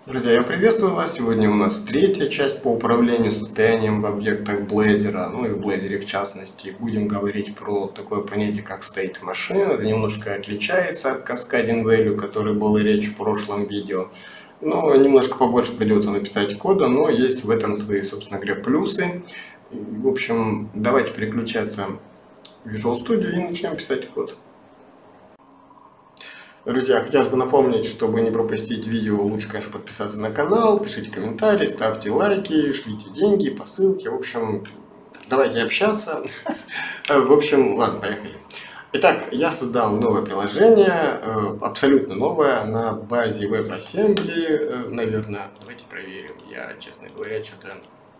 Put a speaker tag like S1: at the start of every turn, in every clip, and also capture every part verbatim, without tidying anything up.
S1: Друзья, я приветствую вас. Сегодня у нас третья часть по управлению состоянием в объектах Blazor, ну и в Blazor в частности. Будем говорить про такое понятие, как state machine. Это немножко отличается от cascading value, который был и речь в прошлом видео. Но немножко побольше придется написать кода, но есть в этом свои, собственно говоря, плюсы. В общем, давайте переключаться в Visual Studio и начнем писать код. Друзья, хотелось бы напомнить, чтобы не пропустить видео, лучше, конечно, подписаться на канал, пишите комментарии, ставьте лайки, шлите деньги, посылки. В общем, давайте общаться. В общем, ладно, поехали. Итак, я создал новое приложение, абсолютно новое, на базе WebAssembly, наверное. Давайте проверим. Я, честно говоря, что-то...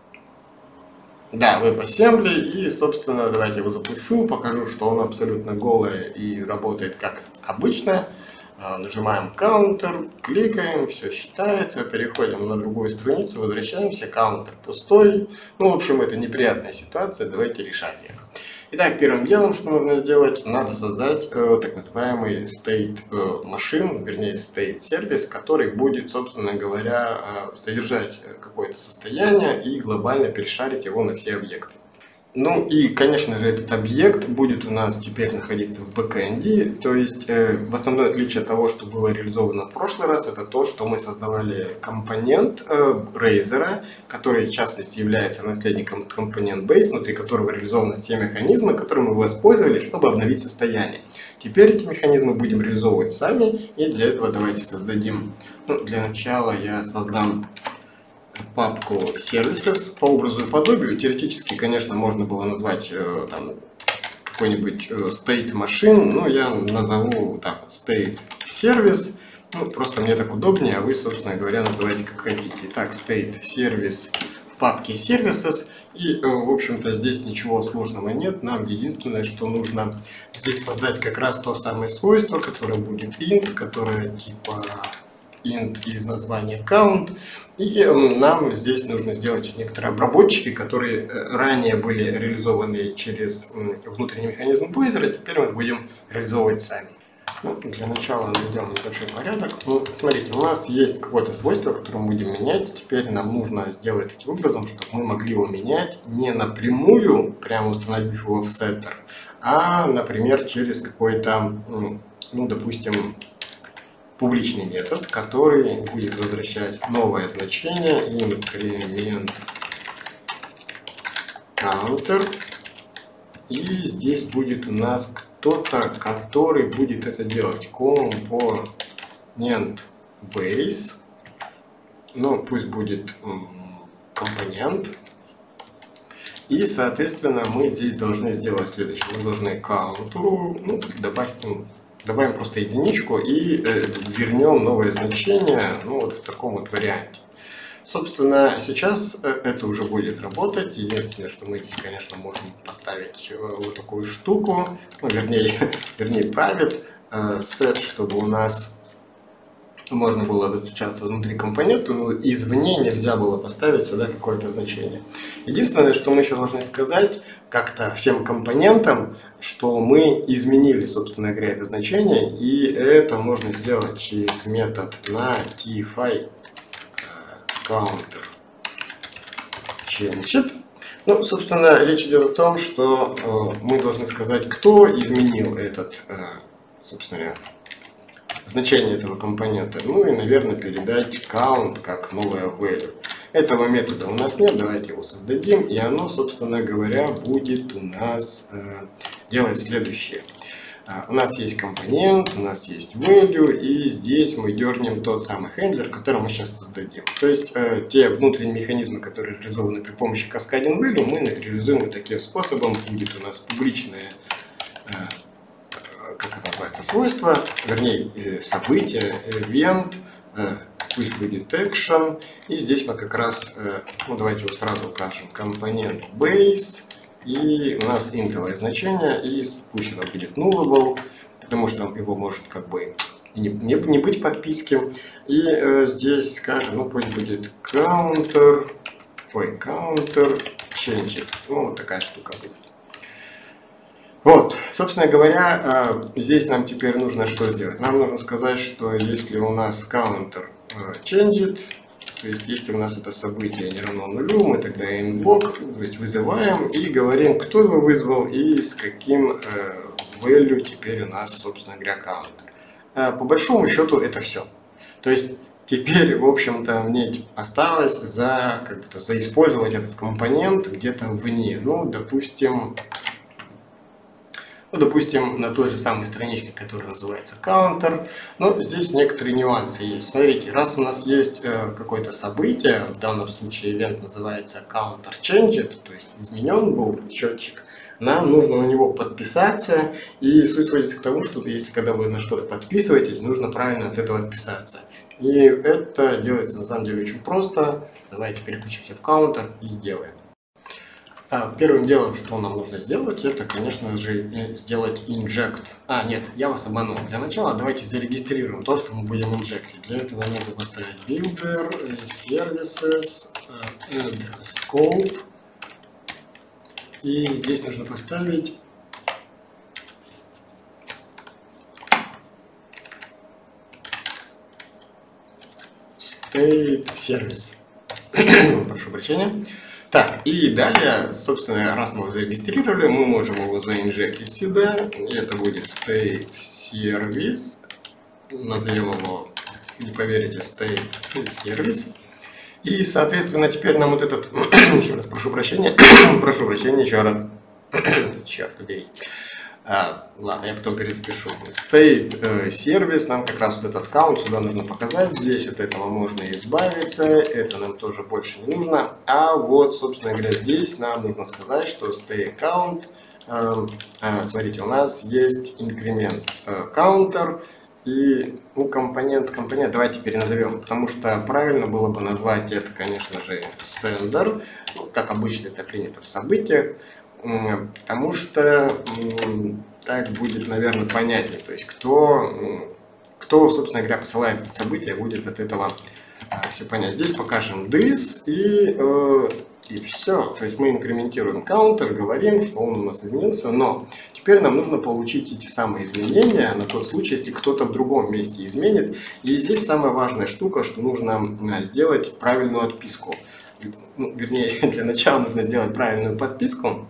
S1: Да, WebAssembly, и, собственно, давайте его запущу, покажу, что он абсолютно голый и работает как обычно. Нажимаем Counter, кликаем, все считается, переходим на другую страницу, возвращаемся, Counter пустой. Ну, в общем, это неприятная ситуация, давайте решать ее. Итак, первым делом, что нужно сделать, надо создать э, так называемый state э, machine, вернее state сервис, который будет, собственно говоря, э, содержать какое-то состояние и глобально перешарить его на все объекты. Ну и, конечно же, этот объект будет у нас теперь находиться в бэкэнде, то есть э, в основное отличие от того, что было реализовано в прошлый раз, это то, что мы создавали компонент э, Razor, который в частности является наследником компонент Base, внутри которого реализованы все механизмы, которые мы воспользовались, чтобы обновить состояние. Теперь эти механизмы будем реализовывать сами, и для этого давайте создадим, ну, для начала я создам папку Services по образу и подобию. Теоретически, конечно, можно было назвать э, там какой-нибудь э, state machine, но я назову так вот state service. Ну, просто мне так удобнее, а вы, собственно говоря, называйте как хотите. Итак, state service в папке services. И, э, в общем-то, здесь ничего сложного нет. Нам единственное, что нужно здесь создать как раз то самое свойство, которое будет int, которое типа int из названия count. И нам здесь нужно сделать некоторые обработчики, которые ранее были реализованы через внутренний механизм Blazor, а теперь мы будем реализовывать сами. Ну, для начала наведем небольшой порядок. Ну, смотрите, у нас есть какое-то свойство, которое мы будем менять. Теперь нам нужно сделать таким образом, чтобы мы могли его менять не напрямую, прямо установив его в setter, а, например, через какой-то, ну, допустим, публичный метод, который будет возвращать новое значение increment counter. И здесь будет у нас кто-то, который будет это делать. Component base. Ну, пусть будет компонент. И, соответственно, мы здесь должны сделать следующее. Мы должны counter, ну, допустим, добавим просто единичку и э, вернем новое значение, ну, вот в таком вот варианте. Собственно, сейчас это уже будет работать. Единственное, что мы здесь, конечно, можем поставить э, вот такую штуку, ну, вернее, вернее private э, set, чтобы у нас можно было достучаться внутри компонента, но извне нельзя было поставить сюда какое-то значение. Единственное, что мы еще должны сказать как-то всем компонентам, что мы изменили, собственно говоря, это значение, и это можно сделать через метод notify counter changed. Ну, собственно, речь идет о том, что э, мы должны сказать, кто изменил этот, э, собственно говоря, значение этого компонента. Ну и, наверное, передать count как новое value. Этого метода у нас нет, давайте его создадим, и оно, собственно говоря, будет у нас э, делать следующее. Uh, у нас есть компонент, у нас есть value, и здесь мы дернем тот самый хендлер, который мы сейчас создадим. То есть э, те внутренние механизмы, которые реализованы при помощи cascading value, мы реализуем вот таким способом. Будет у нас публичное, э, как это называется, свойство, вернее событие, event, э, пусть будет action, и здесь мы как раз, э, ну давайте вот сразу укажем компонент base. И у нас интовое значение, и пусть оно будет nullable, потому что его может как бы и не, не, не быть подписки. И э, здесь скажем, ну пусть будет counter, ой, counter changed. Ну, вот такая штука будет. Вот, собственно говоря, э, здесь нам теперь нужно что сделать? Нам нужно сказать, что если у нас counter э, changed, То есть, если у нас это событие не равно нулю, мы тогда invoke, то есть вызываем и говорим, кто его вызвал и с каким э, value теперь у нас, собственно говоря, counter. Э, по большому счету это все. То есть, теперь, в общем-то, мне осталось за, как бы, заиспользовать этот компонент где-то вне. Ну, допустим, ну, допустим, на той же самой страничке, которая называется counter. Но здесь некоторые нюансы есть. Смотрите, раз у нас есть э, какое-то событие, в данном случае event называется counter changed, то есть изменен был счетчик, нам нужно на него подписаться. И суть сводится к тому, что если когда вы на что-то подписываетесь, нужно правильно от этого отписаться. И это делается на самом деле очень просто. Давайте переключимся в counter и сделаем. Первым делом, что нам нужно сделать, это, конечно же, сделать inject. А, нет, я вас обманул. Для начала давайте зарегистрируем то, что мы будем инжектить. Для этого нужно поставить builder, services, add scope. И здесь нужно поставить state service. Прошу прощения. Так, и далее, собственно, раз мы его зарегистрировали, мы можем его заинжектить сюда. И это будет state service. Назовем его, не поверите, state service. И, соответственно, теперь нам вот этот, еще раз прошу прощения, прошу прощения, еще раз, черт побери. А, ладно, я потом перезапишу. State э, сервис, нам как раз вот этот аккаунт сюда нужно показать. Здесь от этого можно избавиться. Это нам тоже больше не нужно. А вот, собственно говоря, здесь нам нужно сказать, что state count. Э, э, смотрите, у нас есть инкремент э, counter и ну, компонент, компонент давайте переназовем, потому что правильно было бы назвать это, конечно же, sender, ну, как обычно это принято в событиях. Потому что так будет, наверное, понятнее. То есть, кто, кто, собственно говоря, посылает это событие, будет от этого все понятно. Здесь покажем this и, э, и все. То есть, мы инкрементируем counter, говорим, что он у нас изменился, но теперь нам нужно получить эти самые изменения на тот случай, если кто-то в другом месте изменит. И здесь самая важная штука, что нужно сделать правильную отписку. Ну, вернее, для начала нужно сделать правильную подписку.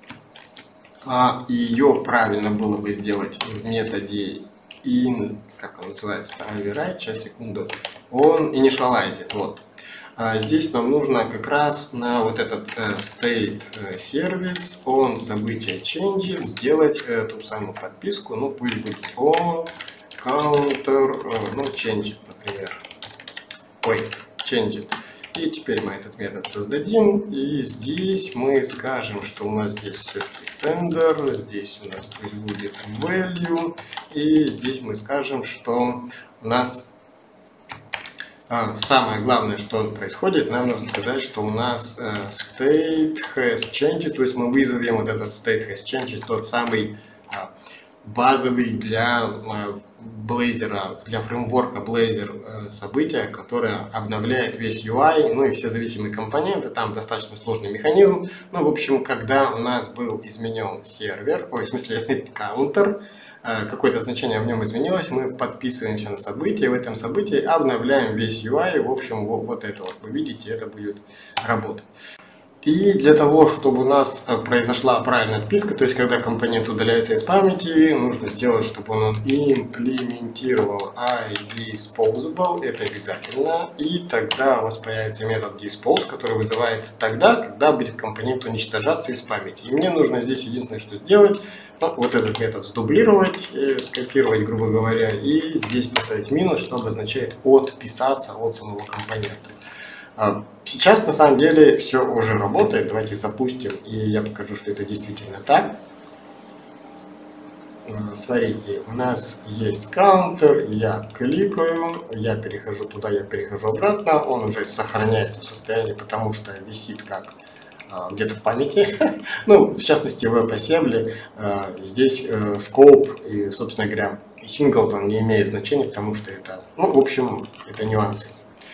S1: А ее правильно было бы сделать в методе in, как он называется, override, сейчас, секунду, он initialized, вот. А здесь нам нужно как раз на вот этот uh, state uh, service, on событие change, сделать эту самую подписку, ну пусть будет on counter, uh, ну change, например, ой, change. И теперь мы этот метод создадим, и здесь мы скажем, что у нас здесь все-таки sender, здесь у нас пусть будет value, и здесь мы скажем, что у нас а, самое главное, что происходит, нам нужно сказать, что у нас а, state has changed, то есть мы вызовем вот этот state has changed, тот самый а, базовый для Blazor, для фреймворка Blazor события, которое обновляет весь ю ай, ну и все зависимые компоненты, там достаточно сложный механизм. Ну, в общем, когда у нас был изменен сервер, ой, в смысле counter, какое-то значение в нем изменилось, мы подписываемся на событие, в этом событии обновляем весь ю ай, в общем, вот, вот это вот, вы видите, это будет работать. И для того, чтобы у нас произошла правильная отписка, то есть когда компонент удаляется из памяти, нужно сделать, чтобы он имплементировал iDisposable, это обязательно, и тогда у вас появится метод dispose, который вызывается тогда, когда будет компонент уничтожаться из памяти. И мне нужно здесь единственное, что сделать, ну, вот этот метод сдублировать, скопировать, грубо говоря, и здесь поставить минус, что обозначает отписаться от самого компонента. Сейчас на самом деле все уже работает. Давайте запустим, и я покажу, что это действительно так. Смотрите, у нас есть counter, я кликаю, я перехожу туда, я перехожу обратно, он уже сохраняется в состоянии, потому что висит как где-то в памяти. Ну, в частности, в WebAssembly здесь scope и, собственно говоря, singleton не имеет значения, потому что это, ну, в общем, это нюансы.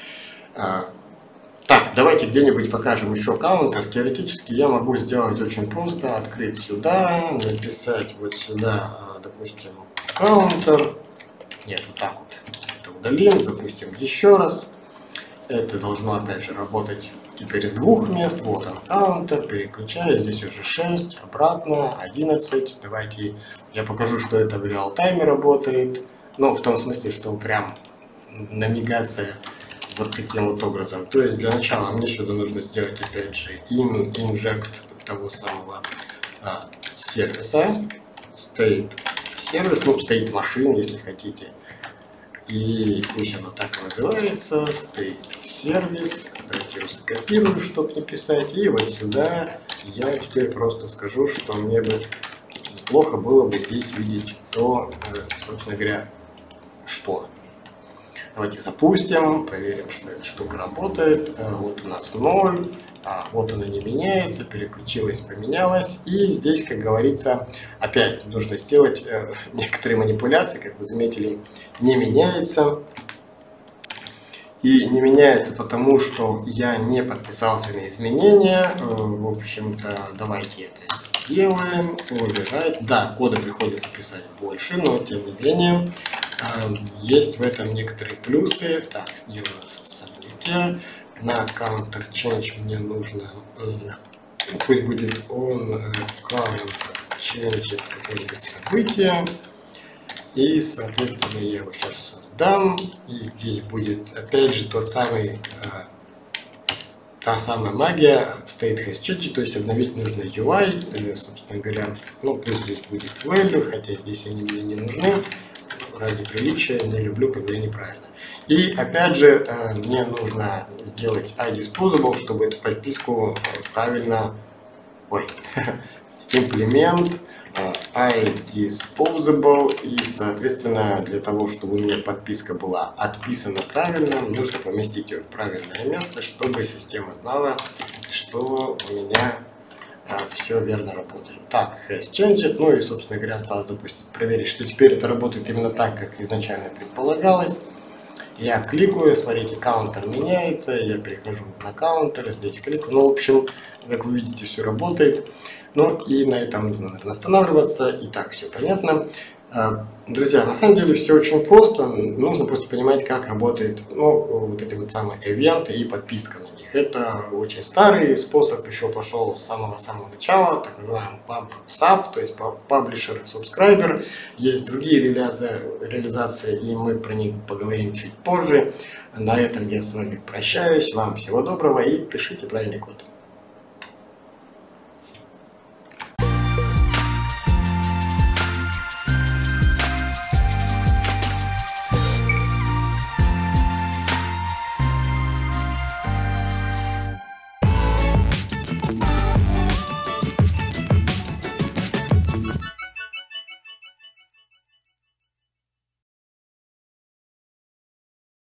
S1: Так, давайте где-нибудь покажем еще counter. Теоретически я могу сделать очень просто. Открыть сюда, написать вот сюда, допустим, counter. Нет, вот так вот. Это удалим, запустим еще раз. Это должно опять же работать теперь с двух мест. Вот он каунтер, переключаю, здесь уже шесть, обратно одиннадцать. Давайте я покажу, что это в реал-тайме работает. Ну, в том смысле, что прям навигация вот таким вот образом. То есть для начала мне сюда нужно сделать опять же in, inject того самого а, сервиса, state сервис, ну, state машин, если хотите. И пусть оно так и называется, state сервис. Давайте его скопирую, чтобы не писать. И вот сюда я теперь просто скажу, что мне бы неплохо было бы здесь видеть то, собственно говоря, что. Давайте запустим, проверим, что эта штука работает. Вот у нас ноль, а вот она не меняется, переключилась, поменялась. И здесь, как говорится, опять нужно сделать э, некоторые манипуляции, как вы заметили, не меняется. И не меняется потому, что я не подписался на изменения. Э, в общем-то, давайте это сделаем. Выбирать. Да, кода приходится писать больше, но тем не менее есть в этом некоторые плюсы. Так, где у нас события? На counter change мне нужно, пусть будет on counter change какое-нибудь событие. И, соответственно, я его сейчас создам. И здесь будет опять же тот самый, та самая магия state has changed, то есть обновить нужно ю ай, собственно говоря. Ну, пусть здесь будет value, хотя здесь они мне не нужны. Ради приличия, не люблю, когда неправильно. И опять же, мне нужно сделать iDisposable, чтобы эту подписку правильно... Ой, имплемент iDisposable. И, соответственно, для того, чтобы у меня подписка была отписана правильно, нужно поместить ее в правильное место, чтобы система знала, что у меня все верно работает. Так, has changed. Ну и, собственно говоря, осталось запустить, проверить, что теперь это работает именно так, как изначально предполагалось. Я кликаю, смотрите, каунтер меняется, я перехожу на каунтер, здесь кликаю. Ну, в общем, как вы видите, все работает. Ну и на этом нужно, наверное, останавливаться. Итак, все понятно. Друзья, на самом деле все очень просто. Нужно просто понимать, как работает, ну, вот эти вот самые ивенты и подписка на них. Это очень старый способ, еще пошел с самого-самого начала, так называемый pub-sub, то есть publisher-subscriber. Есть другие реализации, и мы про них поговорим чуть позже. На этом я с вами прощаюсь. Вам всего доброго и пишите правильный код.